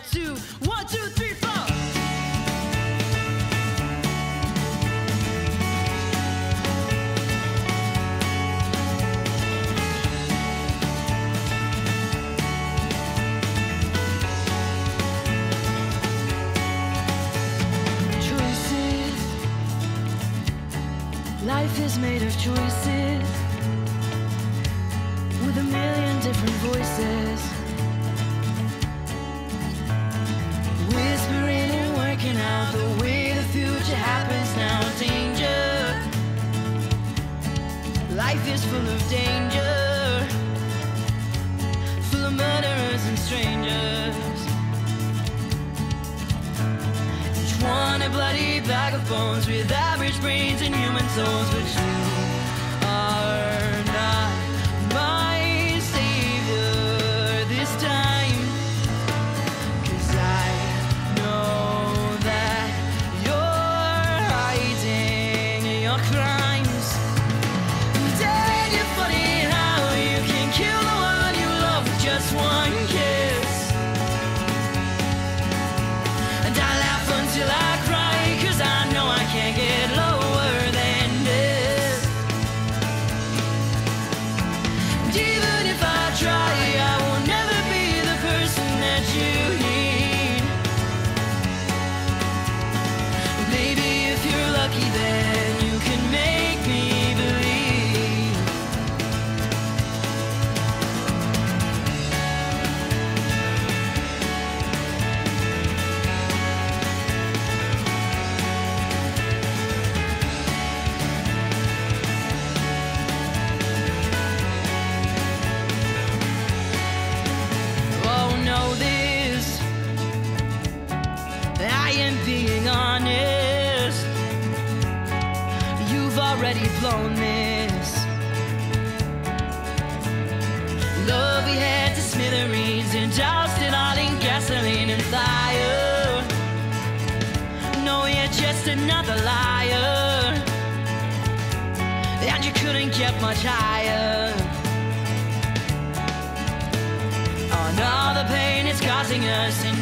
2, 1, 2, 3, 4. Life is made of choices, with a million different voices, whispering and working out the way the future happens now. Danger, life is full of danger, full of murderers and strangers, each one a bloody bag of bones with average brains and human souls. But you are not my savior this time, 'cause I know that you're hiding your crimes. Dang, it's funny how you can kill the one you love with just one kiss. And I laugh until I cry, 'cause I know I can't get lower than this. And even if I try, I will never be the person that you need. Maybe if you're lucky, then you can make me believe. Oh, know this, I am being honest. You've already blown this. Love we had to smithereens and doused it all in gasoline and fire. No, you're just another liar, and you couldn't get much higher. On all the pain it's causing us, and